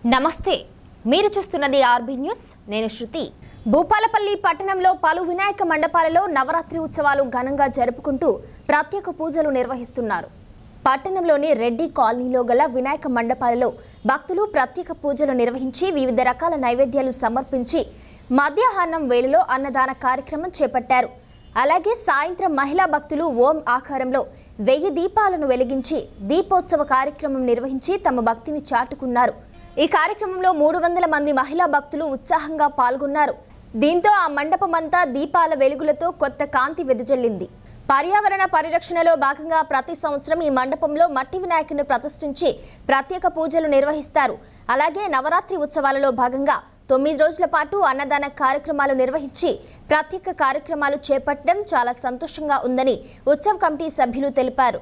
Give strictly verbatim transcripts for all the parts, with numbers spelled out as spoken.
నమస్తే మీరు చూస్తున్నది ఆర్బీ న్యూస్ నేను శృతి భూపాలపల్లి పట్టణంలో పలు వినాయక మండపాలలో నవరాత్రి ఉత్సవాలు ఘనంగా జరుపుకుంటూ ప్రత్యేక పూజలు నిర్వహిస్తున్నారు పట్టణంలోని రెడ్డి కాలనీలో గల వినాయక మండపాలలో భక్తులు ప్రత్యేక పూజలు నిర్వహించి వివిధ రకాల నైవేద్యాలు సమర్పించి మధ్యాహ్నం వేళలో అన్నదాన కార్యక్రమం చేపట్టారు అలాగే సాయంత్రం మహిళా భక్తులు ఓం ఆకారంలో వెయ్యి దీపాలను వెలిగించి దీపోత్సవ కార్యక్రమం నిర్వహించి తమ భక్తిని చాటుకున్నారు ఈ కార్యక్రమంలో మూడు వందల మంది మహిళా భక్తులు ఉత్సాహంగా పాల్గొన్నారు దీంతో ఆ మండపమంతా దీపాల వెలుగులతో కొత్త కాంతి వెదజల్లింది పర్యావరణ పరిరక్షణలో భాగంగా ప్రతి సంవత్సరం ఈ మండపంలో మట్టి వినాయకుని ప్రతిష్ఠించి ప్రత్యేక పూజలు నిర్వహిస్తారు అలాగే నవరాత్రి ఉత్సవాలలో భాగంగా తొమ్మిది రోజుల పాటు అన్నదాన కార్యక్రమాలు నిర్వహించి ప్రత్యేక కార్యక్రమాలు చేపట్టడం చాలా సంతోషంగా ఉందని ఉత్సవ కమిటీ సభ్యులు తెలిపారు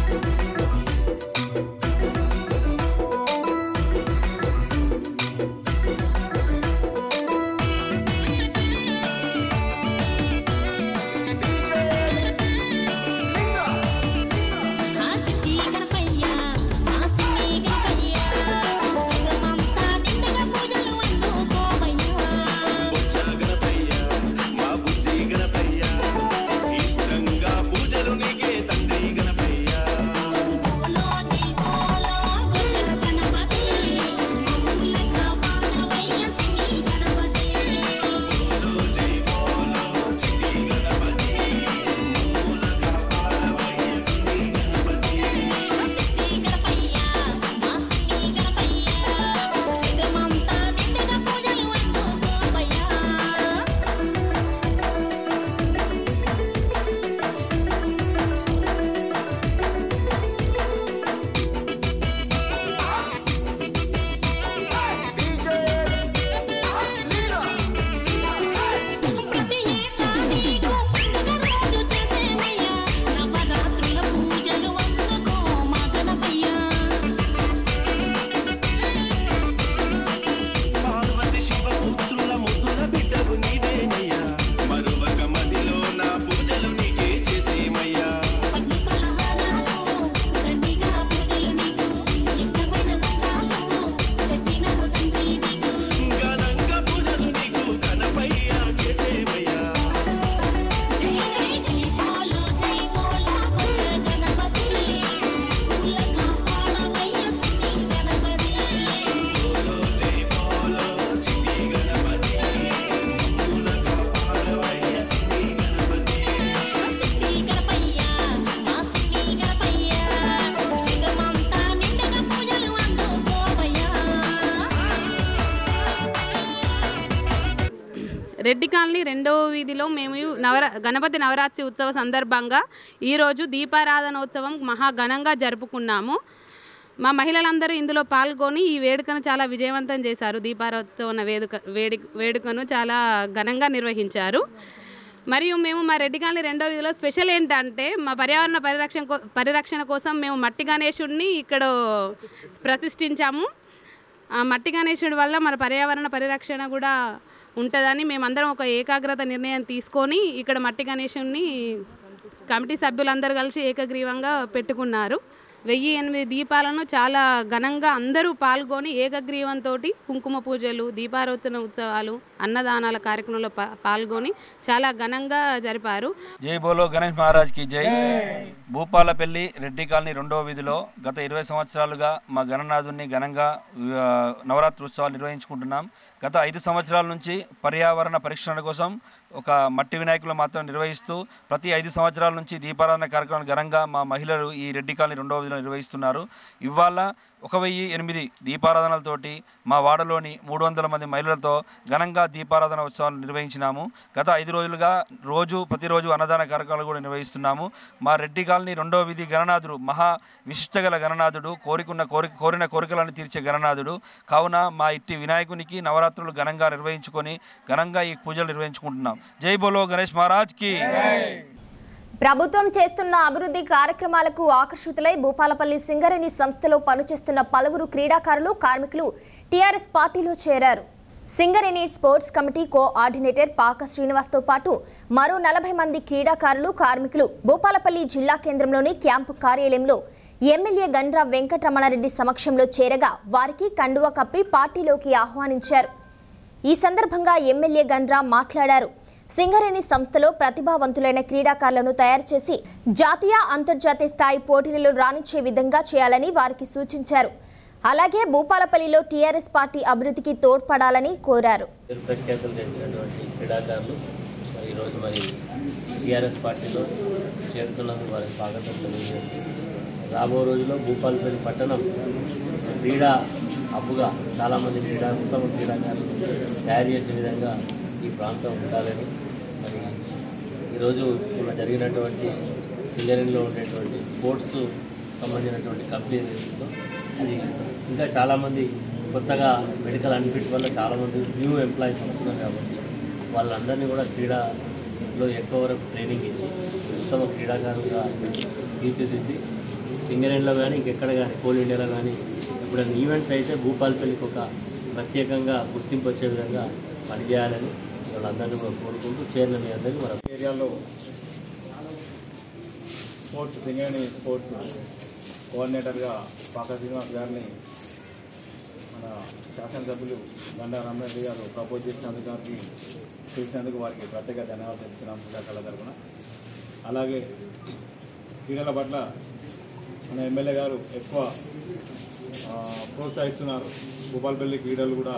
రెడ్డి కాలనీ రెండవ వీధిలో మేము నవరా గణపతి నవరాత్రి ఉత్సవ సందర్భంగా ఈరోజు దీపారాధనోత్సవం మహా ఘనంగా జరుపుకున్నాము మా మహిళలందరూ ఇందులో పాల్గొని ఈ వేడుకను చాలా విజయవంతం చేశారు దీపారాధన వేడుక వేడి వేడుకను చాలా ఘనంగా నిర్వహించారు మరియు మేము మా రెడ్డి కాలనీ రెండవ వీధిలో స్పెషల్ ఏంటంటే మా పర్యావరణ పరిరక్షణ పరిరక్షణ కోసం మేము మట్టి గణేశుడిని ఇక్కడ ప్రతిష్ఠించాము ఆ మట్టి గణేశుడి వల్ల మన పర్యావరణ పరిరక్షణ కూడా ఉంటుందని మేమందరం ఒక ఏకాగ్రత నిర్ణయం తీసుకొని ఇక్కడ మట్టి గణేశుడిని కమిటీ సభ్యులందరూ కలిసి ఏకగ్రీవంగా పెట్టుకున్నారు వెయ్యి ఎనిమిది దీపాలను చాలా ఘనంగా అందరూ పాల్గొని ఏకగ్రీవంతో కుంకుమ పూజలు దీపారాధన ఉత్సవాలు అన్నదానాల కార్యక్రమంలో పాల్గొని చాలా ఘనంగా జరిపారు జై బోలో గణేష్ మహారాజ్ కి జై భూపాలపల్లి రెడ్డి కాలనీ రెండవ వీధిలో గత ఇరవై సంవత్సరాలుగా మా గణనాథుని ఘనంగా నవరాత్రి ఉత్సవాలు నిర్వహించుకుంటున్నాం గత ఐదు సంవత్సరాల నుంచి పర్యావరణ పరిరక్షణ కోసం ఒక మట్టి వినాయకులు మాత్రం నిర్వహిస్తూ ప్రతి ఐదు సంవత్సరాల నుంచి దీపారాధన కార్యక్రమాలు ఘనంగా మా మహిళలు ఈ రెడ్డి కాలనీ రెండవ వీధిలో నిర్వహిస్తున్నారు ఇవాళ ఒక వెయ్యి ఎనిమిది దీపారాధనలతోటి మా వాడలోని మూడు వందల మంది మహిళలతో ఘనంగా దీపారాధన ఉత్సవాలు నిర్వహించినాము గత ఐదు రోజులుగా రోజు ప్రతిరోజు అన్నదాన కార్యక్రమాలు కూడా నిర్వహిస్తున్నాము మా రెడ్డి కాలనీ రెండవ వీధి గణనాథుడు మహా విశిష్టగల గణనాథుడు కోరికున్న కోరిక కోరిన కోరికలను తీర్చే గణనాథుడు కావున మా ఇట్టి వినాయకునికి నవరాత్రులు ఘనంగా నిర్వహించుకొని ఘనంగా ఈ పూజలు నిర్వహించుకుంటున్నాం జై బోలో గణేష్ మహారాజ్ కి ప్రభుత్వం చేస్తున్న అభివృద్ధి కార్యక్రమాలకు ఆకర్షితులై భూపాలపల్లి సింగరేణి సంస్థలో పనిచేస్తున్న పలువురు క్రీడాకారులు కార్మికులు టీఆర్ఎస్ పార్టీలో చేరారు సింగరేణి స్పోర్ట్స్ కమిటీ కోఆర్డినేటర్ పాక శ్రీనివాస్తో పాటు మరో నలభై మంది క్రీడాకారులు కార్మికులు భూపాలపల్లి జిల్లా కేంద్రంలోని క్యాంపు కార్యాలయంలో ఎమ్మెల్యే గండ్ర వెంకటరమణారెడ్డి సమక్షంలో చేరగా వారికి కండువా కప్పి పార్టీలోకి ఆహ్వానించారు. ఈ సందర్భంగా ఎమ్మెల్యే గండ్ర మాట్లాడారు. సింగరేణి సంస్థలో ప్రతిభావంతులైన క్రీడాకారులను తయారు చేసి జాతీయ అంతర్జాతీయ స్థాయి పోటీలలో రాణించే విధంగా చేయాలని వారికి సూచించారు. అలాగే భూపాలపల్లిలో టీఆర్ఎస్ పార్టీ అభివృద్ధికి తోడ్పడాలని కోరారు. ప్రఖ్యాతులు చేసినటువంటి క్రీడాకారులు మరి ఈరోజు మరి టీఆర్ఎస్ పార్టీలో చేరుతున్నందుకు వారికి స్వాగతం తెలియజేసి రాబో రోజుల్లో భూపాలపల్లి పట్టణం క్రీడా హబ్బుగా చాలామంది క్రీడా ఉత్తమ క్రీడాకారులు తయారు చేసే విధంగా ఈ ప్రాంతం ఉండాలని మరి ఈరోజు మొన్న జరిగినటువంటి సింగరేణిలో ఉండేటువంటి స్పోర్ట్స్ సంబంధించినటువంటి కంపెనీ ఏదైతుందో అది ఇంకా చాలామంది కొత్తగా మెడికల్ అన్ఫిట్ వల్ల చాలామంది న్యూ ఎంప్లాయీస్ వస్తున్నారు కాబట్టి వాళ్ళందరినీ కూడా క్రీడలో ఎక్కువ వరకు ట్రైనింగ్ ఇచ్చి ఉత్తమ క్రీడాకారులుగా తీర్చిదిద్ది సింగరేణిలో కానీ ఇంకెక్కడ కానీ కోల్ ఇండియాలో కానీ ఎప్పుడైనా ఈవెంట్స్ అయితే భూపాలపల్లికి ఒక ప్రత్యేకంగా గుర్తింపు వచ్చే విధంగా పనిచేయాలని వాళ్ళందరినీ కూడా కోరుకుంటూ చేరిన మీ అందరికీ మన ఏరియాలో స్పోర్ట్స్ సింగరేణి స్పోర్ట్స్ కోఆర్డినేటర్గా పాక శ్రీనివాస్ గారిని మన శాసనసభ్యులు గండ్ర రమణారెడ్డి గారు ప్రపోజ్ చేసినందుకు గారికి చేసినందుకు వారికి ప్రత్యేక ధన్యవాదాలు తెలుస్తున్నాం క్రీడాకారుల తరఫున. అలాగే క్రీడల పట్ల మన ఎమ్మెల్యే గారు ఎక్కువ ప్రోత్సహిస్తున్నారు. భూపాలపల్లి క్రీడలు కూడా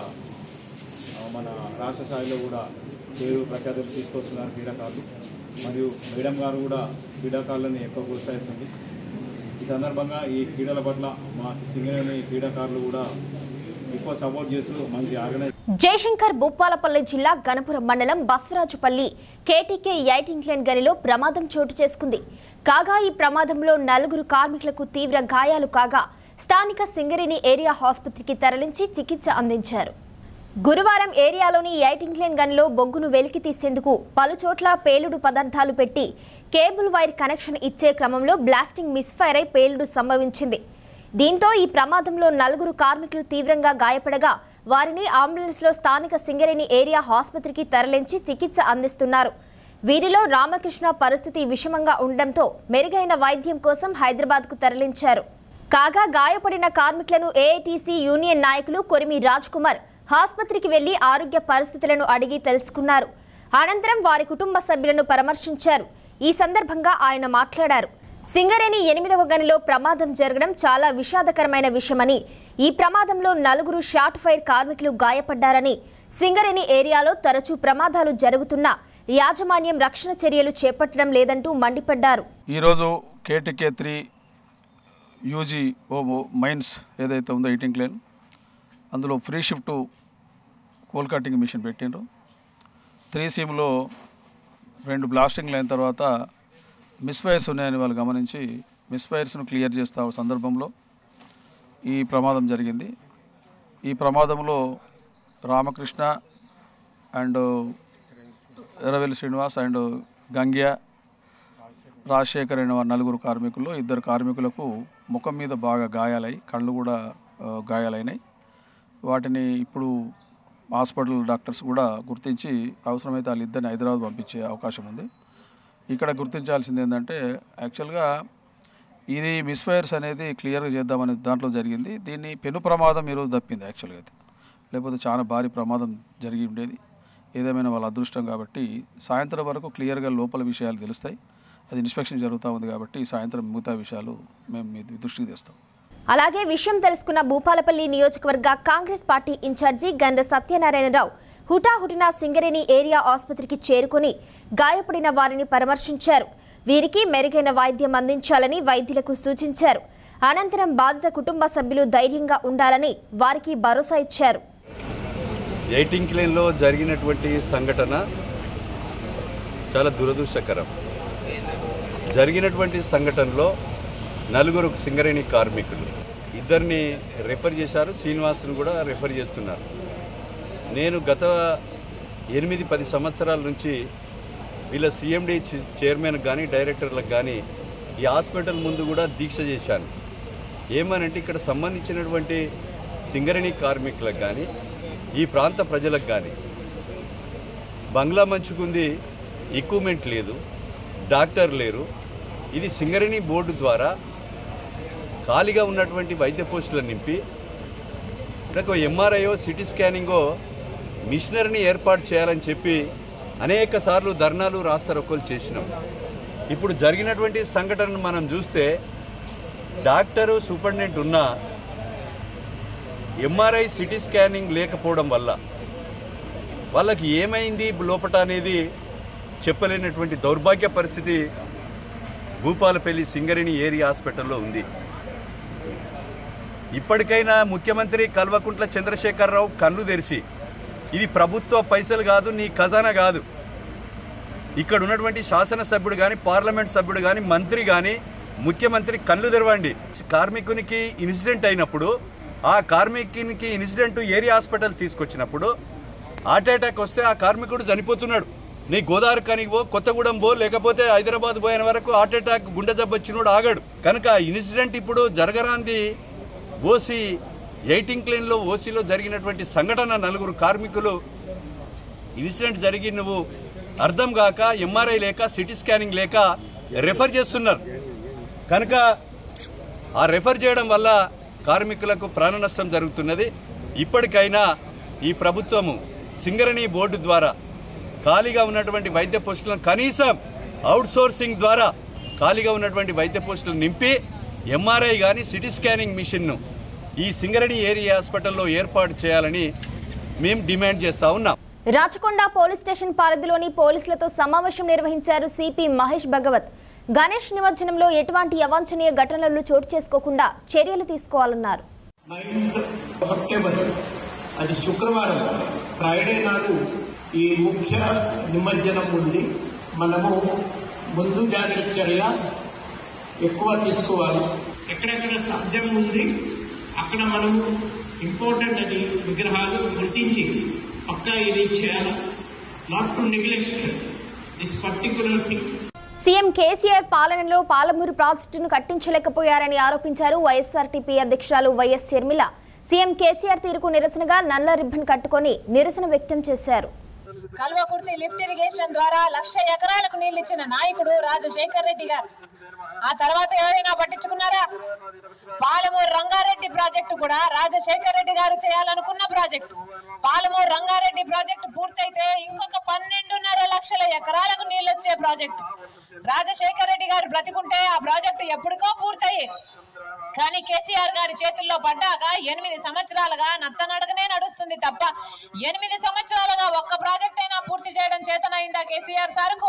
మన రాష్ట్ర స్థాయిలో కూడా పేరు ప్రఖ్యాతులు తీసుకొస్తున్నారు క్రీడాకారులు. మరియు మేడం గారు కూడా క్రీడాకారులను ఎక్కువ ప్రోత్సహిస్తుంది. ఈ సందర్భంగా ఈ క్రీడల పట్ల మా సింగరేణి క్రీడాకారులు కూడా ఎక్కువ సపోర్ట్ చేస్తూ మంచి ఆర్గనైజ్. జయశంకర్ భూపాలపల్లి జిల్లా గణపురం మండలం బస్వరాజుపల్లి కేటీకే ఎయిటింగ్ లేన్ గనిలో ప్రమాదం చోటు చేసుకుంది. కాగా ఈ ప్రమాదంలో నలుగురు కార్మికులకు తీవ్ర గాయాలు కాగా స్థానిక సింగరేణి ఏరియా ఆసుపత్రికి తరలించి చికిత్స అందించారు. గురువారం ఏరియాలోని ఎయిటింగ్ లేన్ గన్లో బొగ్గును వెలికి తీసేందుకు పలుచోట్ల పేలుడు పదార్థాలు పెట్టి కేబుల్ వైర్ కనెక్షన్ ఇచ్చే క్రమంలో బ్లాస్టింగ్ మిస్ఫైర్ అయి పేలుడు సంభవించింది. దీంతో ఈ ప్రమాదంలో నలుగురు కార్మికులు తీవ్రంగా గాయపడగా వారిని అంబులెన్స్లో స్థానిక సింగరేణి ఏరియా ఆసుపత్రికి తరలించి చికిత్స అందిస్తున్నారు. వీరిలో రామకృష్ణ పరిస్థితి విషమంగా ఉండడంతో మెరుగైన వైద్యం కోసం హైదరాబాద్కు తరలించారు. కాగా గాయపడిన కార్మికులను ఏఐటీసీ యూనియన్ నాయకులు కొరిమి రాజ్ కుమార్ ఆసుపత్రికి వెళ్లి ఆరోగ్య పరిస్థితులను అడిగి తెలుసుకున్నారు. అనంతరం వారి కుటుంబ సభ్యులను పరామర్శించారు. ఈ సందర్భంగా ఆయన మాట్లాడారు. సింగరేణి ఎనిమిదవ గనిలో ప్రమాదం జరగడం చాలా విషాదకరమైన విషయమని, ఈ ప్రమాదంలో నలుగురు షార్ట్ ఫైర్ కార్మికులు గాయపడ్డారని, సింగరేణి ఏరియాలో తరచూ ప్రమాదాలు జరుగుతున్నా యాజమాన్యం రక్షణ చర్యలు చేపట్టడం లేదంటూ మండిపడ్డారు. ఈరోజు కేటీకే త్రీ యూజీ ఓ మైన్స్ ఏదైతే ఉందో ఎయిటింగ్ లేన్ అందులో free shift coal cutting machine పెట్టిండ్రు. త్రీ సీమ్లో రెండు బ్లాస్టింగ్లు అయిన తర్వాత మిస్ఫైర్స్ ఉన్నాయని వాళ్ళు గమనించి మిస్ఫైర్స్ను క్లియర్ చేస్తా సందర్భంలో ఈ ప్రమాదం జరిగింది. ఈ ప్రమాదంలో రామకృష్ణ అండ్ ఎర్రవెల్లి శ్రీనివాస్ అండ్ గంగ్యా రాజశేఖర్ అయిన నలుగురు కార్మికులు, ఇద్దరు కార్మికులకు ముఖం మీద బాగా గాయాలై కళ్ళు కూడా గాయాలైనాయి. వాటిని ఇప్పుడు హాస్పిటల్ డాక్టర్స్ కూడా గుర్తించి అవసరమైతే వాళ్ళిద్దరిని హైదరాబాద్ పంపించే అవకాశం ఉంది. ఇక్కడ గుర్తించాల్సింది ఏంటంటే యాక్చువల్గా ఇది మిస్ఫైర్స్ అనేది క్లియర్గా చేద్దామనే దాంట్లో జరిగింది. దీన్ని పెను ప్రమాదం ఈరోజు తప్పింది యాక్చువల్గా అయితే, లేకపోతే చాలా భారీ ప్రమాదం జరిగి ఉండేది. ఏదేమైనా వాళ్ళ అదృష్టం కాబట్టి సాయంత్రం వరకు క్లియర్గా లోపల విషయాలు తెలుస్తాయి. అది ఇన్స్పెక్షన్ జరుగుతూ ఉంది కాబట్టి సాయంత్రం మిగతా విషయాలు మేము మీ దృష్టికి తెస్తాం. అలాగే విషయం తెలుసుకున్న భూపాలపల్లి నియోజకవర్గ Congress party in charge Gandra Satyanarayana Rao హుటాహుటిన సింగరేణి ఏరియా ఆసుపత్రికి చేరుకుని గాయపడిన వారిని పరామర్శించారు. వీరికి మెరుగైన వైద్యం అందించాలని వైద్యులకు సూచించారు. అనంతరం బాధిత కుటుంబ సభ్యులు ధైర్యంగా ఉండాలని వారికి భరోసా ఇచ్చారు. ఎయిటింగ్ లేన్లో జరిగినటువంటి సంఘటన చాలా దురదృష్టకరం. జరిగినటువంటి సంఘటనలో నలుగురు సింగరేణి కార్మికులు, ఇద్దరిని రెఫర్ చేశారు, శ్రీనివాస్ను కూడా రెఫర్ చేస్తున్నారు. నేను గత ఎనిమిది పది సంవత్సరాల నుంచి వీళ్ళ సిఎండి చైర్మన్ కానీ డైరెక్టర్లకు కానీ ఈ హాస్పిటల్ ముందు కూడా దీక్ష చేశాను. ఏమనంటే ఇక్కడ సంబంధించినటువంటి సింగరేణి కార్మికులకు కానీ ఈ ప్రాంత ప్రజలకు కానీ బంగ్లా మంచుకుంది, ఎక్విప్మెంట్ లేదు, డాక్టర్ లేరు. ఇది సింగరేణి బోర్డు ద్వారా ఖాళీగా ఉన్నటువంటి వైద్య పోస్టులను నింపి నాకు ఎంఆర్ఐఓ సిటీ స్కానింగో మిషనరీని ఏర్పాటు చేయాలని చెప్పి అనేక సార్లు ధర్నాలు రాస్తారోకోలు చేసినాం. ఇప్పుడు జరిగినటువంటి సంఘటనను మనం చూస్తే డాక్టరు సూపరింటెండెంట్ ఉన్న ఎంఆర్ఐ సిటీ స్కానింగ్ లేకపోవడం వల్ల వాళ్ళకి ఏమైంది లోపట అనేది చెప్పలేనటువంటి దౌర్భాగ్య పరిస్థితి భూపాలపల్లి సింగరేణి ఏరియా హాస్పిటల్లో ఉంది. ఇప్పటికైనా ముఖ్యమంత్రి కల్వకుంట్ల చంద్రశేఖరరావు కన్ను తెరిచి ఇది ప్రభుత్వ పైసలు కాదు, నీ ఖజానా కాదు, ఇక్కడ ఉన్నటువంటి శాసనసభ్యుడు కానీ పార్లమెంట్ సభ్యుడు కానీ మంత్రి కానీ ముఖ్యమంత్రి కళ్ళు తెరవండి. కార్మికునికి ఇన్సిడెంట్ అయినప్పుడు ఆ కార్మికునికి ఇన్సిడెంట్ ఏరియా హాస్పిటల్ తీసుకొచ్చినప్పుడు హార్ట్ అటాక్ వస్తే ఆ కార్మికుడు చనిపోతున్నాడు. నీ గోదావరి కానికి పో, కొత్తగూడెం పో, లేకపోతే హైదరాబాద్ పోయిన వరకు హార్ట్ అటాక్ గుండె జబ్బు వచ్చినోడు ఆగాడు. కనుక ఇన్సిడెంట్ ఇప్పుడు జరగరాంది ఓసీ ఎయిటింగ్ క్లెయిన్లో ఓసీలో జరిగినటువంటి సంఘటన నలుగురు కార్మికులు ఇన్సిడెంట్ జరిగి నువ్వు అర్థం కాక ఎంఆర్ఐ లేక సిటీ స్కానింగ్ లేక రెఫర్ చేస్తున్నారు. కనుక ఆ రెఫర్ చేయడం వల్ల కార్మికులకు ప్రాణ నష్టం జరుగుతున్నది. ఇప్పటికైనా ఈ ప్రభుత్వము సింగరేణి బోర్డు ద్వారా ఖాళీగా ఉన్నటువంటి వైద్య పోస్టులను కనీసం అవుట్ సోర్సింగ్ ద్వారా ఖాళీగా ఉన్నటువంటి వైద్య పోస్టులను నింపి ఎంఆర్ఐ కానీ సిటీ స్కానింగ్ మిషన్ను ఈ సింగరేణి ఏరియా హాస్పిటల్లో ఏర్పాటు చేయాలని మేము డిమాండ్ చేస్తా ఉన్నాం. రాచకొండ పోలీస్ స్టేషన్ పరిధిలోని పోలీసులతో సమావేశం నిర్వహించారు సిపి మహేష్ భగవత్. గణేష్ నిమజ్జనంలో ఎటువంటి అవాంఛనీయ ఘటనలు చోటు చేసుకోకుండా చర్యలు తీసుకోవాలన్నారు. అది శుక్రవారం ఫ్రైడే నాడు ఈ ముఖ్య నిమజ్జనం ఉంది. మనము ముందు జాగ్రత్త చర్య ఎక్కువ తీసుకోవాలి. ఎక్కడెక్కడ సాధ్యం ఉంది అక్కడ మనము ఇంపార్టెంట్ అని విగ్రహాలు గుర్తించి పక్కా ఇది చేయాలి. Not to neglect this particular thing. CM KCR పాలనలో పాలమూరు ప్రాజెక్టును కట్టించలేకపోయారని ఆరోపించారు వైఎస్ఆర్టీపీ అధ్యక్షురాలు వైఎస్ షర్మిల. సీఎం కేసీఆర్ తీరుకు నిరసనగా నల్ల రిబ్బన్ కట్టుకొని నిరసన వ్యక్తం చేశారు. కల్వకుర్తి లిఫ్ట్ ఇరిగేషన్ ద్వారా లక్ష ఎకరాలకు నీళ్లు ఇచ్చిన నాయకుడు రాజశేఖర్ రెడ్డి గారు. ఆ తర్వాత ఎవరైనా పట్టించుకున్నారా? పాలమూరు రంగారెడ్డి ప్రాజెక్టు కూడా రాజశేఖర్ రెడ్డి గారు చేయాలనుకున్న ప్రాజెక్టు. పాలమూరు రంగారెడ్డి ప్రాజెక్టు పూర్తయితే ఇంకొక పన్నెండున్నర లక్షల ఎకరాలకు నీళ్లు వచ్చే ప్రాజెక్టు. రాజశేఖర్ రెడ్డి గారు బ్రతికుంటే ఆ ప్రాజెక్టు ఎప్పటికో పూర్తయ్యే. కానీ కేసీఆర్ గారి చేతుల్లో పడ్డాక ఎనిమిది సంవత్సరాలుగా నత్తనడకనే నడుస్తుంది తప్ప ఎనిమిది సంవత్సరాలుగా ఒక్క ప్రాజెక్ట్ అయినా పూర్తి చేయడం చేతనైందా కేసీఆర్ సార్కు?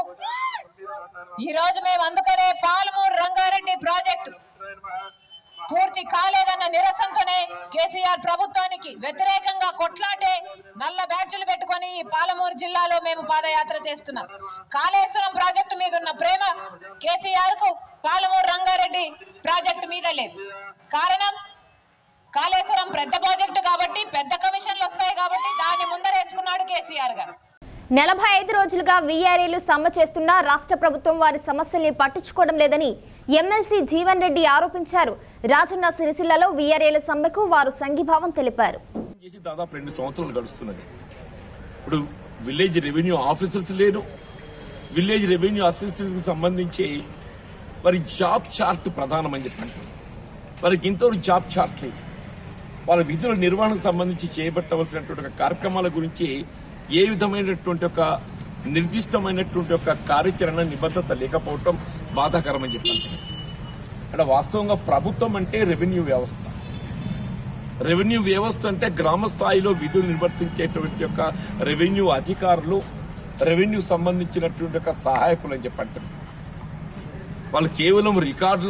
ఈ రోజు మేము అందుకనే పాలమూరు రంగారెడ్డి ప్రాజెక్టు పూర్తి కాలేదన్న నిరసనతోనే కేసీఆర్ ప్రభుత్వానికి వ్యతిరేకంగా కొట్లాటే నల్ల బ్యాడ్జీలు పెట్టుకొని ఈ పాలమూరు జిల్లాలో మేము పాదయాత్ర చేస్తున్నాం. కాళేశ్వరం ప్రాజెక్టు మీద ఉన్న ప్రేమ కేసీఆర్ కు పాలమూరు రంగారెడ్డి ప్రాజెక్టు మీద లేదు. కారణం కాళేశ్వరం పెద్ద ప్రాజెక్టు కాబట్టి పెద్ద కమిషన్లు వస్తాయి కాబట్టి దాన్ని ముందరేసుకున్నాడు కేసీఆర్ గారు. నలభై ఐదు రోజులుగా వీఆర్ఏలు సమ్మె చేస్తున్నా రాష్ట్ర ప్రభుత్వం వారి సమస్యల్ని పట్టించుకోవడం లేదని ఎమ్మెల్సీ జీవన్ రెడ్డి ఆరోపించారు. రాజన్న సిరిసిల్లలో వీఆర్ఏల సమ్మెకు వారు సంఘీభావం తెలిపారు. దాదాపు రెండు సంవత్సరాలు గడుస్తున్నది. ఇప్పుడు విలేజ్ రెవెన్యూ ఆఫీసర్స్ లేరు. విలేజ్ రెవెన్యూ అసిస్టెంట్స్ కి సంబంధించి వారి జాబ్ చార్ట్ ప్రధానమని చెప్పండి. వారికి ఇంతవరకు జాబ్ చార్ట్ లేదు. వాళ్ళ విధుల నిర్వహణకు సంబంధించి చేపట్టవలసినటువంటి ఒక కార్యక్రమాల గురించి ఏ విధమైనటువంటి ఒక నిర్దిష్టమైనటువంటి ఒక కార్యాచరణ నిబద్ధత లేకపోవటం బాధాకరమని చెప్పండి. అంటే వాస్తవంగా ప్రభుత్వం అంటే రెవెన్యూ వ్యవస్థ. రెవెన్యూ వ్యవస్థ అంటే గ్రామ స్థాయిలో విధులు నిర్వర్తించేటువంటి యొక్క రెవెన్యూ అధికారులు, రెవెన్యూ సంబంధించినటువంటి ఒక సహాయకులు అని చెప్పండి. వాళ్ళు కేవలం రికార్డుల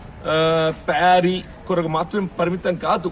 తయారీ కొరకు మాత్రం పరిమితం కాదు.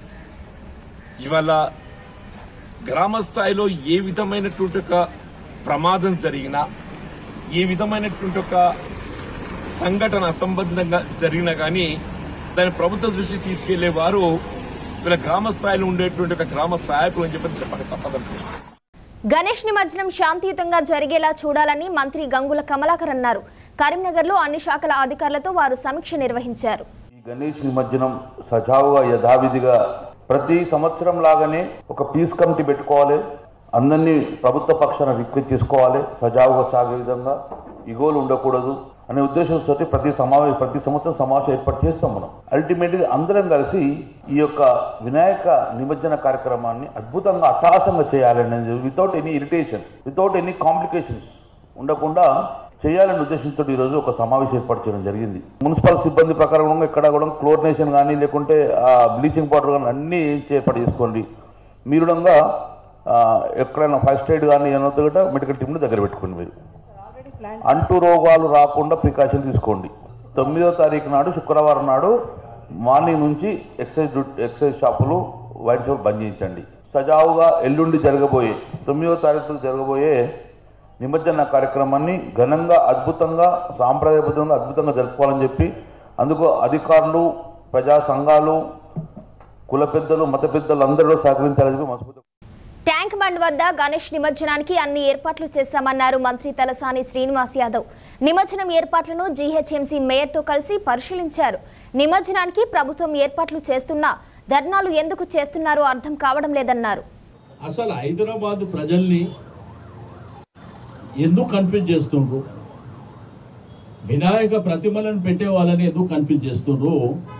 ఇవాళ గ్రామ స్థాయిలో ఏ విధమైనటువంటి ఒక ప్రమాదం జరిగినా, ఏ విధమైనటువంటి ఒక సంఘటన అసంబద్ధంగా జరిగినా కానీ దాన్ని ప్రభుత్వ దృష్టి తీసుకెళ్లే వారు వీళ్ళ గ్రామ స్థాయిలో ఉండేటువంటి ఒక గ్రామ సహాయకులు అని చెప్పి చెప్పక తప్పదనుకుంటున్నారు. గణేష్ నిమజ్జనం శాంతియుతంగా జరిగేలా చూడాలని మంత్రి గంగుల కమలాకర్ అన్నారు. కరీంనగర్లో అన్ని శాఖల అధికారులతో వారు సమీక్ష నిర్వహించారు. గణేష్ నిమజ్జనం సజావుగా యథావిధిగా ప్రతి సంవత్సరం లాగానే ఒక పీస్ కమిటీ పెట్టుకోవాలి, అందరినీ ప్రభుత్వ పక్షాన రిక్వెస్ట్ చేసుకోవాలి, సజావుగా సాగే విధంగా ఇగోలు ఉండకూడదు అనే ఉద్దేశంతో ప్రతి సమావేశం ప్రతి సంవత్సరం సమావేశం ఏర్పాటు చేస్తాం. మనం అల్టిమేట్గా అందరం కలిసి ఈ యొక్క వినాయక నిమజ్జన కార్యక్రమాన్ని అద్భుతంగా అట్టహాసంగా చేయాలనేది without any irritation without any complications ఉండకుండా చేయాలనే ఉద్దేశంతో ఈరోజు ఒక సమావేశం ఏర్పాటు చేయడం జరిగింది. మున్సిపల్ సిబ్బంది ప్రకారం ఇక్కడ కూడా క్లోరినేషన్ కానీ లేకుంటే బ్లీచింగ్ పౌడర్ కానీ అన్నీ ఏర్పాటు చేసుకోండి. మీరుడంగా ఎక్కడైనా ఫస్ట్ ఎయిడ్ కానీ ఏమవుతుంది కూడా మెడికల్ టీంని దగ్గర పెట్టుకోండి. మీరు అంటు రోగాలు రాకుండా ప్రికాషన్ తీసుకోండి. తొమ్మిదో తారీఖు నాడు శుక్రవారం నాడు మార్నింగ్ నుంచి ఎక్సైజ్ ఎక్సైజ్ షాపులు వైన్ షాప్ బంద్ చేయించండి. సజావుగా ఎల్లుండి జరగబోయే తొమ్మిదో తారీఖు జరగబోయే నిమజ్జన కార్యక్రమాన్ని ఘనంగా అద్భుతంగా సాంప్రదాయబద్ధంగా అద్భుతంగా జరుపుకోవాలని చెప్పి అందుకు అధికారులు ప్రజా సంఘాలు కుల పెద్దలు మత పెద్దలు అందరూ సహకరించాలని చెప్పి మనస్ఫూర్తిగా ట్యాంక్ బండ్ వద్ద గణేష్ నిమజ్జనానికి అన్ని ఏర్పాట్లు చేశామన్నారు మంత్రి తలసాని శ్రీనివాస్ యాదవ్. నిమజ్జనం ఏర్పాట్లను జీహెచ్ఎంసీ మేయర్తో కలిసి పరిశీలించారు. నిమజ్జనానికి ప్రభుత్వం ఏర్పాట్లు చేస్తున్నా ధర్నాలు ఎందుకు చేస్తున్నారో అర్థం కావడం లేదన్నారు. అసలు హైదరాబాద్ ప్రజల్ని ఎందుకు కన్ఫ్యూజ్ చేస్తుండ్రు, వినాయక ప్రతిమలను పెట్టే వాళ్ళని ఎందుకు కన్ఫ్యూజ్ చేస్తుండ్రు,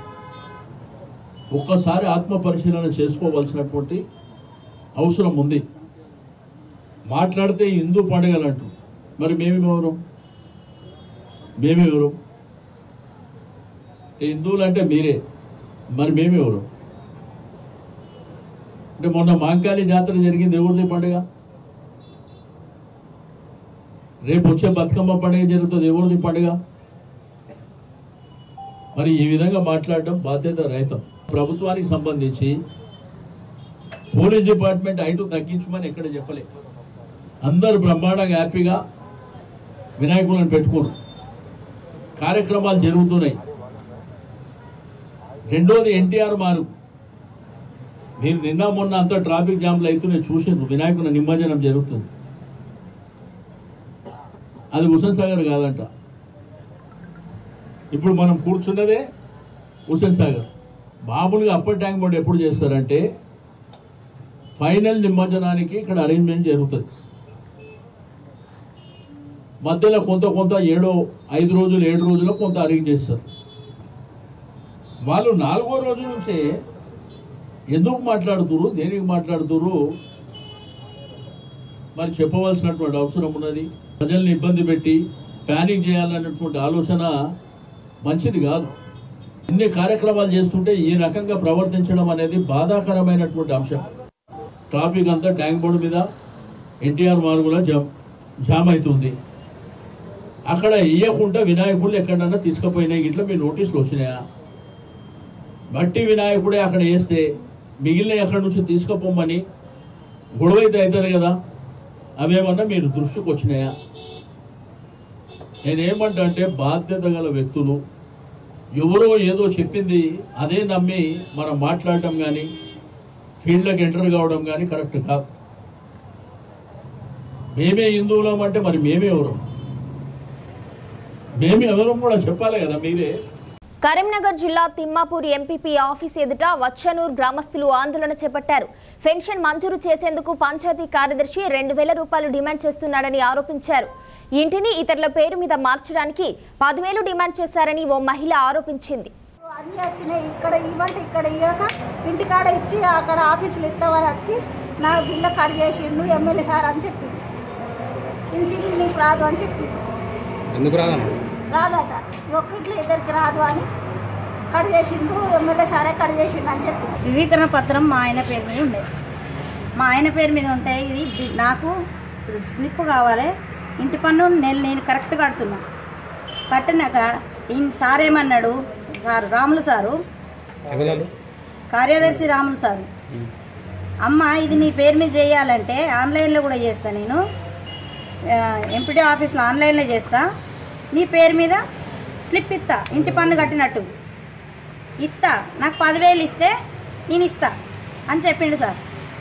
ఒక్కసారి ఆత్మ పరిశీలన చేసుకోవాల్సినటువంటి అవసరం ఉంది. మాట్లాడితే హిందూ పండుగలు అంటూ మరి మేమేమెవరు మేమేవరు హిందువులు అంటే మీరే, మరి మేమేవరు అంటే మొన్న మాంకాళి జాతర జరిగింది, ఎవరిది పండుగ? రేపు వచ్చే బతుకమ్మ పండుగ జరుగుతుంది, ఎవరిది పండుగ? మరి ఈ విధంగా మాట్లాడడం బాధ్యత రహితం. ప్రభుత్వానికి సంబంధించి పోలీస్ డిపార్ట్మెంట్ ఐటు తగ్గించమని ఎక్కడ చెప్పలే. అందరూ బ్రహ్మాండంగా హ్యాపీగా వినాయకులను పెట్టుకున్నారు, కార్యక్రమాలు జరుగుతున్నాయి. రెండోది ఎన్టీఆర్ మారు, మీరు నిన్న మొన్న అంతా ట్రాఫిక్ జామ్లు అవుతున్నాయి చూసిండ్రు, వినాయకుల నిమజ్జనం జరుగుతుంది. అది హుస్సేన్ సాగర్ కాదంట, ఇప్పుడు మనం కూర్చున్నదే హుస్సేన్ సాగర్. మామూలుగా అప్పర్ ట్యాంక్ బండ్ ఎప్పుడు చేస్తారంటే ఫైనల్ నిమజ్జనానికి ఇక్కడ అరేంజ్మెంట్ జరుగుతుంది. మధ్యలో కొంత కొంత ఏడో ఐదు రోజులు ఏడు రోజుల్లో కొంత అరేంజ్ చేస్తారు. వాళ్ళు నాలుగో రోజు నుంచే ఎందుకు మాట్లాడుతురు, దేనికి మాట్లాడుతురు మరి చెప్పవలసినటువంటి అవసరం ఉన్నది. ప్రజల్ని ఇబ్బంది పెట్టి ప్యానిక్ చేయాలన్నటువంటి ఆలోచన మంచిది కాదు. ఇన్ని కార్యక్రమాలు చేస్తుంటే ఈ రకంగా ప్రవర్తించడం అనేది బాధాకరమైనటువంటి అంశం. ట్రాఫిక్ అంతా ట్యాంక్ బోర్డు మీద ఎన్టీఆర్ మార్గులో జామ్ జామ్ అవుతుంది. అక్కడ ఇయ్యకుండా వినాయకుడు ఎక్కడన్నా తీసుకుపోయినాయి, ఇట్లా మీ నోటీసులు వచ్చినాయా? బట్టి వినాయకుడే అక్కడ వేస్తే మిగిలిన ఎక్కడి నుంచి తీసుకుపోమని గొడవ అయితే అవుతుంది కదా, అవేమన్నా మీరు దృష్టికి వచ్చినాయా? నేనేమంటా అంటే బాధ్యత గల వ్యక్తులు ఎవరో ఏదో చెప్పింది అదే నమ్మి మనం మాట్లాడటం కానీ ఫీల్డ్లోకి ఎంటర్ కావడం కానీ కరెక్ట్ కాదు. మేమే హిందువులం అంటే మరి మేమే ఎవరు మేమే ఎవరు కూడా చెప్పాలి కదా మీరే. కరీంనగర్ జిల్లా తిమ్మాపూర్ ఎంపీపీ ఆఫీస్ ఎదుట వచ్చనూర్ గ్రామస్తులు ఆందోళన చేపట్టారు. పెన్షన్ మంజూరు చేసేందుకు పంచాయతీ కార్యదర్శి రెండు వేల రూపాయలు డిమాండ్ చేస్తున్నాడని ఆరోపించారు. ఇంటిని ఇతరుల పేరు మీద మార్చడానికి పదివేలు డిమాండ్ చేశారని ఓ మహిళ ఆరోపించింది. అన్నీ వచ్చినాయి, ఇక్కడ ఇవ్వంటే ఇక్కడ ఇవ్వక ఇంటికాడ ఇచ్చి అక్కడ ఆఫీసులు ఇస్తామని వచ్చి నా బిల్ల కట్ చేసిండు ఎమ్మెల్యే సార్ అని చెప్పి, ఇంచి నీకు రాదు అని చెప్పి. ఎందుకు రాదండి? రాదట, ఒక్కట్లో ఇద్దరికి రాదు అని కట్ చేసిండు ఎమ్మెల్యే సారే కట్ చేసిండు అని చెప్పి. ధృవీకరణ పత్రం మా ఆయన పేరు మీద ఉండేది, మా ఆయన పేరు మీద ఉంటాయి. ఇది నాకు స్లిప్ కావాలి, ఇంటి పన్ను నేను నేను కరెక్ట్ కడుతున్నా. కట్టినాక ఈయన సార్ ఏమన్నాడు, సార్ రాములు సారు కార్యదర్శి రాములు సారు, అమ్మ ఇది నీ పేరు మీద చేయాలంటే ఆన్లైన్లో కూడా చేస్తా, నేను ఎంపీటీ ఆఫీస్లో ఆన్లైన్లో చేస్తా, నీ పేరు మీద స్లిప్ ఇస్తా, ఇంటి పన్ను కట్టినట్టు ఇస్తా, నాకు పదివేలు ఇస్తే నేను ఇస్తా అని చెప్పిండు సార్.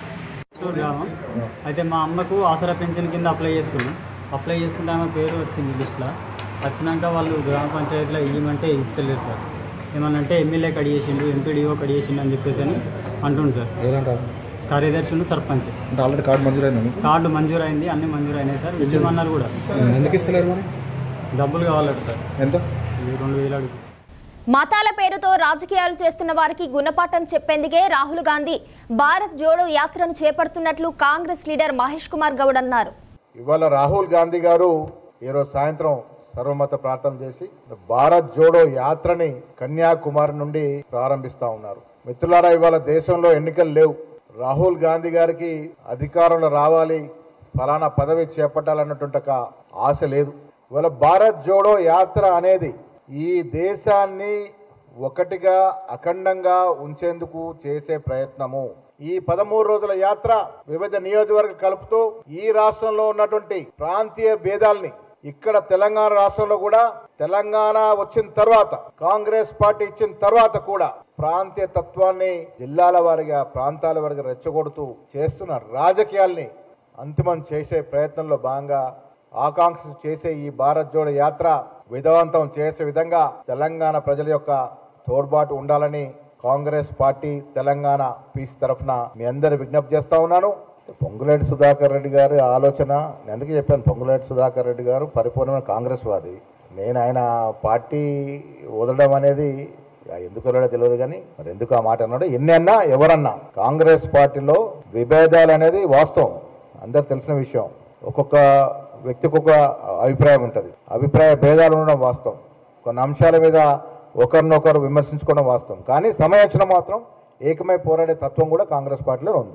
అయితే మా అమ్మకు ఆసరా పెన్షన్ కింద అప్లై చేసుకున్నాం. అప్లై చేసుకుంటే ఆమె పేరు వచ్చింది లిస్ట్లో. వచ్చినాక వాళ్ళు గ్రామ పంచాయతీలో ఇవ్వమంటే ఇస్తలేదు సార్. ఏమనంటే ఎమ్మెల్యే కడిగేసిండు, ఎంపీడీఓ కడిగేసిండు అని చెప్పేసి అని అంటుంది సార్. ఏదంటారు? కార్యదర్శులు సర్పంచ్. అంటే ఆల్రెడీ కార్డు మంజూరైంది. కార్డు మంజూరు అయింది, అన్ని మంజూరు అయినాయి సార్. ఇచ్చేమన్నారు కూడా. ఎందుకు ఇస్తలేరు మరి? డబ్బులు కావాలట సార్. ఎంత? రెండు వేలు అడుగు. మతాల పేరుతో రాజకీయాలు చేస్తున్న వారికి గుణపాఠం చెప్పేందుకే రాహుల్ గాంధీ భారత్ జోడో యాత్రను చేపడుతున్నట్లు కాంగ్రెస్ లీడర్ మహేష్ కుమార్ గౌడ్ అన్నారు. ఇవాళ రాహుల్ గాంధీ గారు ఈరోజు సాయంత్రం సర్వమత ప్రార్థన చేసి భారత్ జోడో యాత్రని కన్యాకుమారి నుండి ప్రారంభిస్తా ఉన్నారు. మిత్రులారా, ఇవాళ దేశంలో ఎన్నికలు లేవు. రాహుల్ గాంధీ గారికి అధికారంలో రావాలి, ఫలానా పదవి చేపట్టాలన్నటువంటి ఒక ఆశ లేదు. ఇవాళ భారత్ జోడో యాత్ర అనేది ఈ దేశాన్ని ఒకటిగా అఖండంగా ఉంచేందుకు చేసే ప్రయత్నము. ఈ పదమూడు రోజుల యాత్ర వివిధ నియోజకవర్గ కలుపుతూ ఈ రాష్ట్రంలో ఉన్నటువంటి ప్రాంతీయ భేదాల్ని, ఇక్కడ తెలంగాణ రాష్ట్రంలో కూడా తెలంగాణ వచ్చిన తర్వాత కాంగ్రెస్ పార్టీ ఇచ్చిన తర్వాత కూడా ప్రాంతీయ తత్వాన్ని జిల్లాల వారిగా ప్రాంతాల వారిగా రెచ్చగొడుతూ చేస్తున్న రాజకీయాల్ని అంతిమం చేసే ప్రయత్నంలో భాగంగా ఆకాంక్ష చేసే ఈ భారత్ జోడో యాత్ర విజయవంతం చేసే విధంగా తెలంగాణ ప్రజల యొక్క తోడ్పాటు ఉండాలని కాంగ్రెస్ పార్టీ తెలంగాణ పీస్ తరఫున మీ అందరు విజ్ఞప్తి చేస్తా ఉన్నాను. పొంగులేటి సుధాకర్ రెడ్డి గారి ఆలోచన, నేను ఎందుకు చెప్పాను, పొంగులేటి సుధాకర్ రెడ్డి గారు పరిపూర్ణమైన కాంగ్రెస్ వాది. నేను ఆయన పార్టీ వదలడం అనేది ఎందుకు వదలడో తెలియదు, కానీ మరి ఎందుకు ఆ మాట అన్నాడు. ఎన్ని అన్నా ఎవరన్నా కాంగ్రెస్ పార్టీలో విభేదాలు అనేది వాస్తవం, అందరు తెలిసిన విషయం. ఒక్కొక్క వ్యక్తికి ఒక అభిప్రాయం ఉంటుంది, అభిప్రాయ భేదాలు ఉండడం వాస్తవం. కొన్ని అంశాల మీద ఒకరినొకరు విమర్శించుకోవడం వాస్తవం, కానీ సమయోచన మాత్రం ఏకమై పోరాడే తత్వం కూడా కాంగ్రెస్ పార్టీలో ఉంది.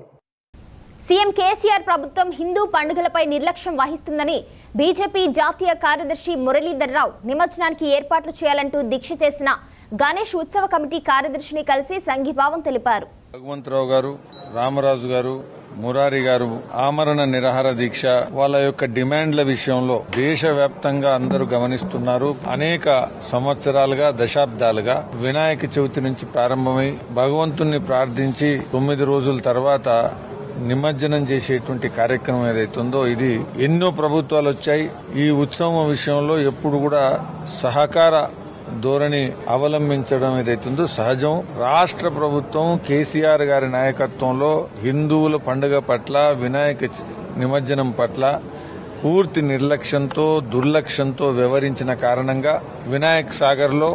సీఎం కేసీఆర్ ప్రభుత్వం హిందూ పండుగలపై నిర్లక్ష్యం వహిస్తుందని బీజేపీ జాతీయ కార్యదర్శి మురళీధర్ రావు నిమజ్జనానికి ఏర్పాట్లు చేయాలంటూ దీక్ష చేసిన గణేష్ ఉత్సవ కమిటీ కార్యదర్శిని కలిసి సంఘీభావం తెలిపారు. భగవంతరావు గారు, రామరాజు గారు, మురారి గారు ఆమరణ నిరాహార దీక్ష, వాళ్ళ యొక్క డిమాండ్ల విషయంలో దేశవ్యాప్తంగా అందరూ గమనిస్తున్నారు. అనేక సంవత్సరాలుగా, దశాబ్దాలుగా వినాయక చవితి నుంచి ప్రారంభమై భగవంతుణ్ణి ప్రార్థించి తొమ్మిది రోజుల తర్వాత నిమజ్జనం చేసేటువంటి కార్యక్రమం ఏదైతుందో ఇది ఎన్నో ప్రభుత్వాలు వచ్చాయి. ఈ ఉత్సవం విషయంలో ఎప్పుడు కూడా సహకార ధోరణి అవలంబించడం ఏదైతుందో సహజం. రాష్ట్ర ప్రభుత్వం కేసీఆర్ గారి నాయకత్వంలో హిందువుల పండుగ పట్ల, వినాయక నిమజ్జనం పట్ల పూర్తి నిర్లక్ష్యంతో, దుర్లక్ష్యంతో వ్యవహరించిన కారణంగా వినాయక్ సాగర్లో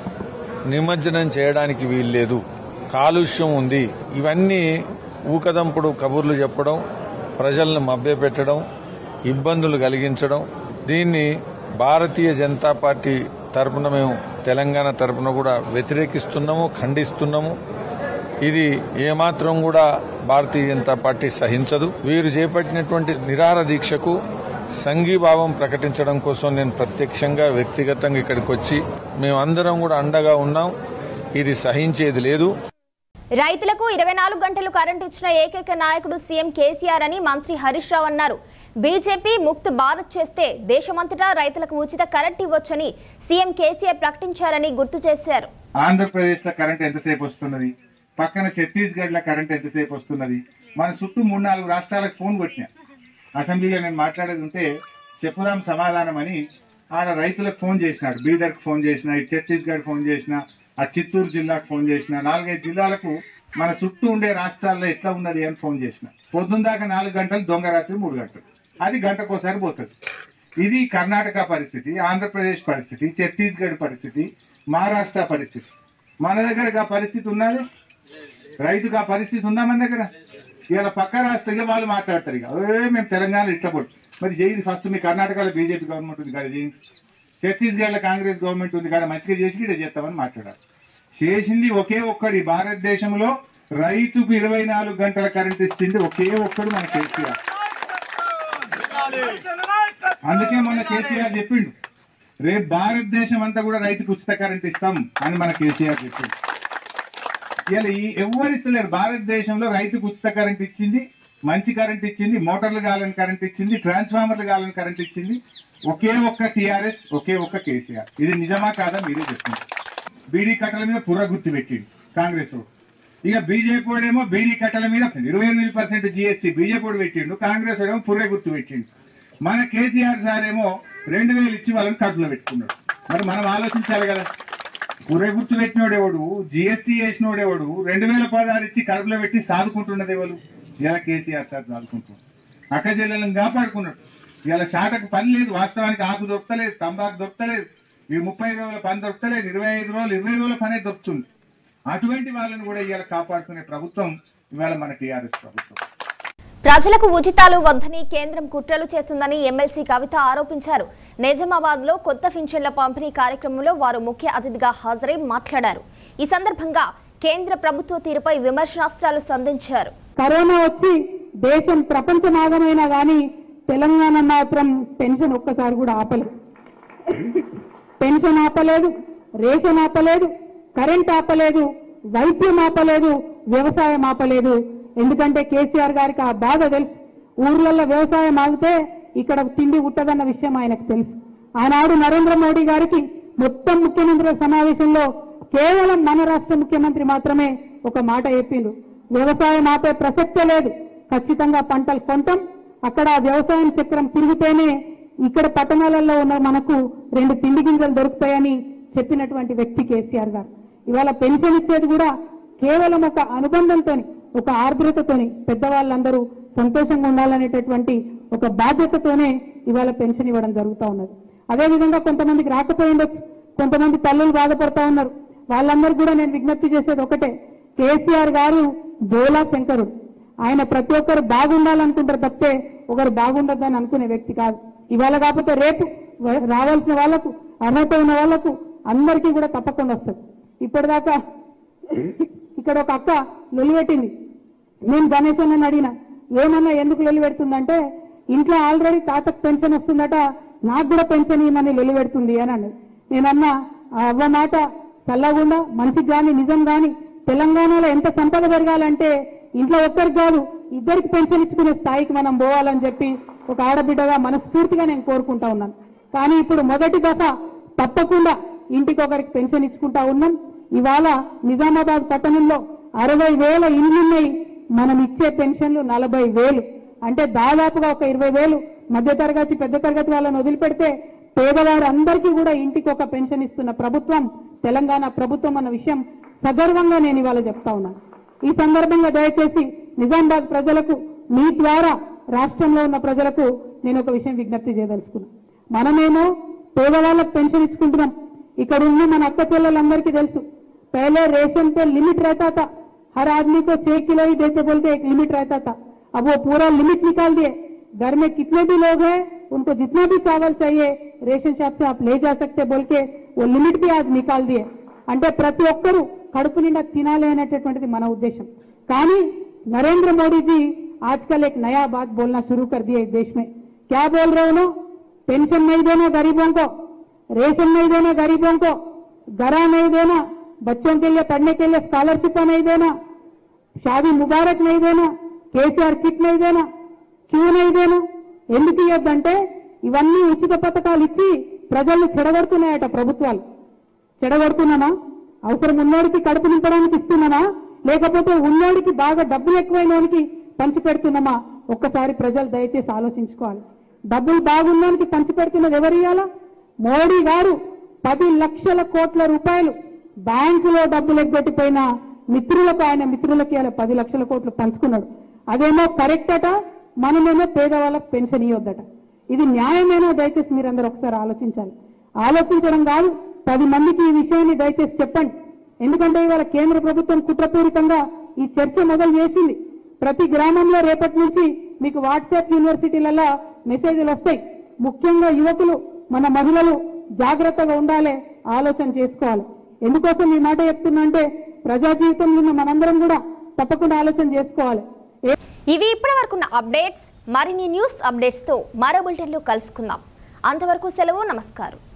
నిమజ్జనం చేయడానికి వీల్లేదు, కాలుష్యం ఉంది. ఇవన్నీ ఊకదంపుడు కబుర్లు చెప్పడం, ప్రజలను మభ్యపెట్టడం, ఇబ్బందులు కలిగించడం. దీన్ని భారతీయ జనతా పార్టీ తరపున మేము తెలంగాణ తరపున కూడా వ్యతిరేకిస్తున్నాము, ఖండిస్తున్నాము. ఇది ఏమాత్రం కూడా భారతీయ జనతా పార్టీ సహించదు. వీరు చేపట్టినటువంటి నిరాహార దీక్షకు సంఘీభావం ప్రకటించడం కోసం నేను ప్రత్యక్షంగా, వ్యక్తిగతంగా ఇక్కడికి వచ్చి మేమందరం కూడా అండగా ఉన్నాం. ఇది సహించేది లేదు. రైతులకు ఇరవై నాలుగు గంటలు కరెంటు ఇచ్చిన ఏకైక నాయకుడు సీఎం కేసీఆర్ అని మంత్రి హరీష్ రావు అన్నారు. బీజేపీ ముక్త్ భారత్ చేస్తే దేశమంతటా రైతులకు ఉచిత కరెంట్ ఇవ్వొచ్చని సీఎం కేసీఆర్ ప్రకటించారని గుర్తు చేశారు. ఆంధ్రప్రదేశ్ లో కరెంట్ ఎంతసేపు వస్తున్నది, పక్కన ఛత్తీస్గఢ్ లో కరెంట్ ఎంతసేపు వస్తున్నది. మన చుట్టూ మూడు నాలుగు రాష్ట్రాలకు ఫోన్ కొట్టినా, అసెంబ్లీలో నేను మాట్లాడేది ఉంటే చెప్పుదాం సమాధానం అని ఆడ రైతులకు ఫోన్ చేసినాడు. బీదర్కి ఫోన్ చేసిన, ఇటు ఛత్తీస్గఢ్ ఫోన్ చేసిన, ఆ చిత్తూరు జిల్లాకు ఫోన్ చేసిన, నాలుగైదు జిల్లాలకు మన చుట్టూ ఉండే రాష్ట్రాల్లో ఎట్లా ఉన్నది అని ఫోన్ చేసిన. పొద్దున్న దాకా నాలుగు గంటలు, దొంగ రాత్రి మూడు గంటలు, అది గంటకోసారి పోతుంది. ఇది కర్ణాటక పరిస్థితి, ఆంధ్రప్రదేశ్ పరిస్థితి, ఛత్తీస్గఢ్ పరిస్థితి, మహారాష్ట్ర పరిస్థితి. మన దగ్గర ఆ పరిస్థితి ఉన్నది, రైతుకు ఆ పరిస్థితి ఉందా మన దగ్గర? ఇవాళ పక్క రాష్ట్రంలో వాళ్ళు మాట్లాడతారు, ఇక ఏ మేము తెలంగాణ ఇట్లా పట్టు మరి చేయండి. ఫస్ట్ మీ కర్ణాటకలో బీజేపీ గవర్నమెంట్ ఉంది కాడ చేయండి, ఛత్తీస్గఢ్లో కాంగ్రెస్ గవర్నమెంట్ ఉంది కాడ మంచిగా చేసి ఇక్కడ చేస్తామని మాట్లాడారు. చేసింది ఒకే ఒక్కడి, భారతదేశంలో రైతుకు ఇరవై నాలుగు గంటల కరెంట్ ఇస్తుంది ఒకే ఒక్కడు మన కేసీఆర్. అందుకే మన కేసీఆర్ చెప్పిండు, రేపు భారతదేశం అంతా కూడా రైతుకు ఉచిత కరెంట్ ఇస్తాం అని మన కేసీఆర్ చెప్పిండు. ఇలా ఈ ఎవరు ఇస్తలేరు. భారతదేశంలో రైతుకు ఉచిత కరెంట్ ఇచ్చింది, మంచి కరెంట్ ఇచ్చింది, మోటార్లు కావాలని కరెంట్ ఇచ్చింది, ట్రాన్స్ఫార్మర్లు కావాలని కరెంట్ ఇచ్చింది ఒకే ఒక్క టీఆర్ఎస్, ఒకే ఒక్క కేసీఆర్. ఇది నిజమా కాదా మీరే చెప్పింది. బీడీ కట్టల మీద పుర్ర గుర్తు పెట్టిండు కాంగ్రెస్. ఇక బీజేపీ వాడేమో బీడీ కట్టల మీద ఇరవై ఎనిమిది పర్సెంట్ జీఎస్టీ బీజేపీ వాడు పెట్టిండు, కాంగ్రెస్ వాడేమో పుర్రె గుర్తు పెట్టిండు. మన కేసీఆర్ సార్ ఏమో రెండు వేలు ఇచ్చి వాళ్ళని కడుపులో పెట్టుకున్నాడు. మరి మనం ఆలోచించాలి కదా. కుర్రె గుర్తు పెట్టినోడేవాడు, జిఎస్టీ వేసినోడేవాడు, రెండు వేల పదహారు ఇచ్చి కడుపులో పెట్టి సాదుకుంటున్నది ఎవరు? ఇలా కేసీఆర్ సార్ సాదుకుంటున్నాడు. అక్క చెల్లెలను కాపాడుకున్నాడు. ఇలా షాటకు పని లేదు, వాస్తవానికి ఆకు దొరకలేదు, తంబాకు దొరకలేదు, ఈ ముప్పై రోజుల పని దొరకలేదు, ఇరవై ఐదు రోజులు ఇరవై రోజుల పనే దొరుకుతుంది. అటువంటి వాళ్ళని కూడా ఇవాళ కాపాడుకునే ప్రభుత్వం ఇవాళ మన టీఆర్ఎస్ ప్రభుత్వం. ప్రజలకు ఉచితాలు వద్దని కేంద్రం కుట్రలు చేస్తుందని ఎమ్మెల్సీ కవిత ఆరోపించారు. నిజామాబాద్ లో కొత్త పింఛన్ల పంపిణీ కార్యక్రమంలో వారు ముఖ్య అతిథిగా హాజరై మాట్లాడారు. ఈ సందర్భంగా కేంద్ర ప్రభుత్వ తీరుపై విమర్శనాస్త్రాలు సంధించారు. కరోనా వచ్చి దేశం ప్రపంచమాగమైనా కానీ తెలంగాణ మాత్రం పెన్షన్ ఒక్కసారి కూడా ఆపలేదు. పెన్షన్ ఆపలేదు, రేషన్ ఆపలేదు, కరెంట్ ఆపలేదు, వైద్యం ఆపలేదు, వ్యవసాయం ఆపలేదు. ఎందుకంటే కేసీఆర్ గారికి ఆ బాధ తెలుసు. ఊర్లలో వ్యవసాయం ఆగితే ఇక్కడ తిండి ఉట్టదన్న విషయం ఆయనకు తెలుసు. ఆనాడు నరేంద్ర మోడీ గారికి మొత్తం ముఖ్యమంత్రుల సమావేశంలో కేవలం మన రాష్ట్ర ముఖ్యమంత్రి మాత్రమే ఒక మాట చెప్పిండు, వ్యవసాయం ఆపే ప్రసక్తే లేదు, ఖచ్చితంగా పంటలు కొంటాం, అక్కడ వ్యవసాయం చక్రం తిరిగితేనే ఇక్కడ పట్టణాలలో ఉన్న మనకు రెండు తిండి గింజలు దొరుకుతాయని చెప్పినటువంటి వ్యక్తి కేసీఆర్ గారు. ఇవాళ పెన్షన్ ఇచ్చేది కూడా కేవలం ఒక అనుబంధంతో, ఒక ఆర్ద్రతతోని, పెద్దవాళ్ళందరూ సంతోషంగా ఉండాలనేటటువంటి ఒక బాధ్యతతోనే ఇవాళ పెన్షన్ ఇవ్వడం జరుగుతూ ఉన్నది. అదేవిధంగా కొంతమందికి రాకపోయి ఉండొచ్చు, కొంతమంది తల్లులు బాధపడతా ఉన్నారు. వాళ్ళందరూ కూడా నేను విజ్ఞప్తి చేసేది ఒకటే, కేసీఆర్ గారు బోలా శంకరుడు. ఆయన ప్రతి ఒక్కరు బాగుండాలనుకుంటారు తప్పే ఒకరు బాగుండొద్దని అనుకునే వ్యక్తి కాదు. ఇవాళ కాకపోతే రేపు రావాల్సిన వాళ్లకు, అర్హత ఉన్న వాళ్లకు అందరికీ కూడా తప్పకుండా వస్తుంది. ఇప్పటిదాకా ఇక్కడ ఒక అక్క లొలిపెట్టింది. నేను గణేష్ అన్నని అడిగిన, ఏమన్నా ఎందుకు లొలిపెడుతుందంటే ఇంట్లో ఆల్రెడీ తాతకు పెన్షన్ వస్తుందట, నాకు కూడా పెన్షన్ ఇవ్వమని లొలిపెడుతుంది అని అన్నది. నేనన్నా అవ్వ మాట చల్లగుండా మంచికి కానీ నిజం కానీ తెలంగాణలో ఎంత సంపద పెరగాలంటే ఇంట్లో ఒక్కరికి కాదు ఇద్దరికి పెన్షన్ ఇచ్చుకునే స్థాయికి మనం పోవాలని చెప్పి ఒక ఆడబిడ్డగా మనస్ఫూర్తిగా నేను కోరుకుంటా ఉన్నాను. కానీ ఇప్పుడు మొదటి దశ తప్పకుండా ఇంటికి ఒకరికి పెన్షన్ ఇచ్చుకుంటా ఉన్నాం. ఇవాళ నిజామాబాద్ పట్టణంలో అరవై వేల ఇండ్లున్నాయి, మనం ఇచ్చే పెన్షన్లు నలభై వేలు అంటే దాదాపుగా ఒక ఇరవై వేలు మధ్యతరగతి పెద్ద తరగతి వాళ్ళని వదిలిపెడితే పేదవారు అందరికీ కూడా ఇంటికి ఒక పెన్షన్ ఇస్తున్న ప్రభుత్వం తెలంగాణ ప్రభుత్వం అన్న విషయం సగర్వంగా నేను ఇవాళ చెప్తా ఉన్నాను. ఈ సందర్భంగా దయచేసి నిజామాబాద్ ప్రజలకు మీ ద్వారా రాష్ట్రంలో ఉన్న ప్రజలకు నేను ఒక విషయం విజ్ఞప్తి చేయదలుచుకున్నాను. మనమేమో పేదవాళ్ళకు పెన్షన్ ఇచ్చుకుంటున్నాం. ఇక్కడ ఉన్న మన అక్క చెల్లెలందరికీ తెలుసు, पहले रेशन पे लिमिट रहता था, हर आदमी को छह किलो ही देते बोल के एक लिमिट रहता था. अब वो पूरा लिमिट निकाल दिए. घर में कितने भी लोग हैं उनको जितना भी चावल चाहिए रेशन शॉप से आप ले जा सकते बोल के वो लिमिट भी आज निकाल दिए. అంటే ప్రతి ఒక్కరూ కడుపు నిండా తినాలి అనేటటువంటిది మన ఉద్దేశం. కానీ नरेंद्र मोदी जी आजकल एक नया बात बोलना शुरू कर दिया इस देश में. क्या बोल रहे हो? पेंशन नहीं देना गरीबों को, रेशन नहीं देना गरीबों को, घरा नहीं देना, बच्चों के लिए पढ़ने के लिए स्कॉलरशिप नहीं देना, शादी मुबारक नहीं देना, केसीआर किट नहीं देना. क्यों नहीं देना? ఎందుకు ఇవ్వద్దంటే ఇవన్నీ ఉచిత పథకాలు ఇచ్చి ప్రజల్ని చెడగొడుతున్నాయట ప్రభుత్వాలు. చెడగొడుతున్నామా? అవసరం ఉన్నోడికి కడుపు నింపడానికి ఇస్తున్నామా, లేకపోతే ఉన్నోడికి బాగా డబ్బులు ఎక్కువైనోడికి పంచి పెడుతున్నామా? ఒక్కసారి ప్రజలు దయచేసి ఆలోచించుకోవాలి. డబ్బులు బాగున్నోడికి పంచి పెడుతున్నది ఎవరు ఇవ్వాలా? మోడీ గారు పది లక్షల కోట్ల రూపాయలు బ్యాంకులో డబ్బులు ఎగ్గొట్టిపోయిన మిత్రులకు, ఆయన మిత్రులకి ఇలా పది లక్షల కోట్లు పంచుకున్నాడు. అదేమో కరెక్ట్ అట, మనమేమో పేదవాళ్ళకు పెన్షన్ ఇవ్వద్దట. ఇది న్యాయమేనో దయచేసి మీరందరూ ఒకసారి ఆలోచించాలి. ఆలోచించడం కాదు, పది మందికి ఈ విషయాన్ని దయచేసి చెప్పండి. ఎందుకంటే ఇవాళ కేంద్ర ప్రభుత్వం కుట్రపూరితంగా ఈ చర్చ మొదలు చేసింది. ప్రతి గ్రామంలో రేపటి నుంచి మీకు వాట్సాప్ యూనివర్సిటీలలో మెసేజ్లు వస్తాయి. ముఖ్యంగా యువకులు, మన మహిళలు జాగ్రత్తగా ఉండాలి, ఆలోచన చేసుకోవాలి. ఎందుకోసం ఈ మాట చెప్తున్నా అంటే ప్రజా జీవితంలో ఉన్న మనందరం కూడా తప్పకుండా ఆలోచన చేసుకోవాలి. ఇవి ఇప్పటి వరకు అప్డేట్స్. మరిన్ని న్యూస్ అప్డేట్స్తో మరో బులెటిన్లో కలుసుకుందాం. అంతవరకు సెలవు, నమస్కారం.